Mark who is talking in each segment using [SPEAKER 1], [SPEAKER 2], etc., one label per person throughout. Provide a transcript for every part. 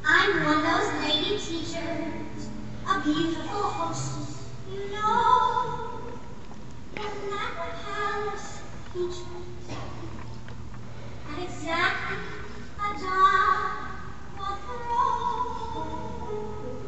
[SPEAKER 1] I'm one of those lady teachers, a beautiful hostess, you know. Isn't that the palace features? At exactly a dime of the road.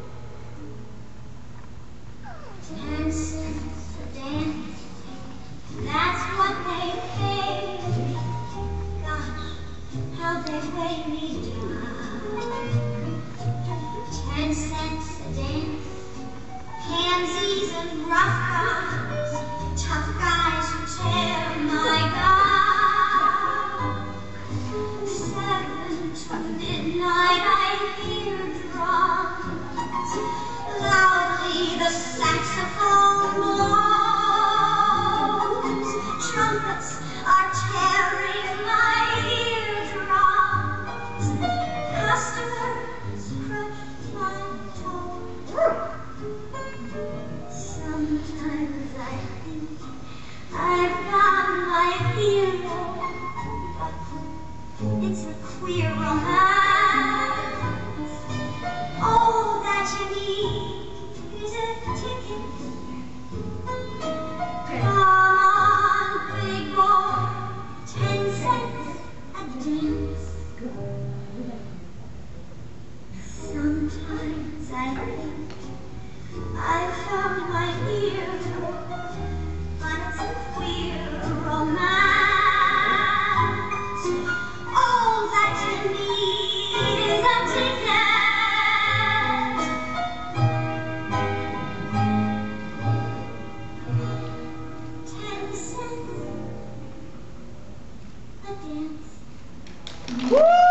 [SPEAKER 1] 10 cents a dance, that's what they pay me. Gosh, how they weigh me down. 10 cents a dance, pansies and rough guys, tough guys who tear my gown. 7 to midnight I hear drums, loudly the saxophone blows. Trumpets are tearing my eardrums, customers crush my toes. Sometimes I think I've found my hero, but it's a queer romance. All that you need is a ticket. Come on, big boy, 10 cents a dance. Sometimes I think I found my hero, but it's a queer romance. All that you need is a ticket. 10 cents a dance.